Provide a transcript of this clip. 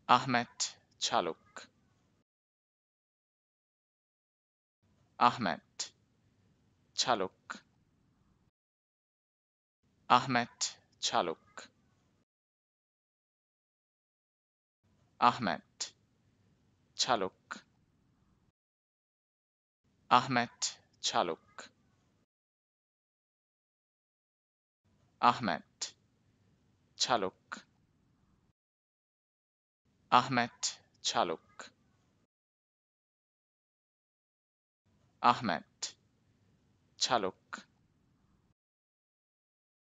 Ahmet Çalık, Ahmet Çalık, Ahmet Çalık, Ahmet Çalık, Ahmet Çalık, Ahmet Çalık, Ahmet Çalık, Ahmet Çalık,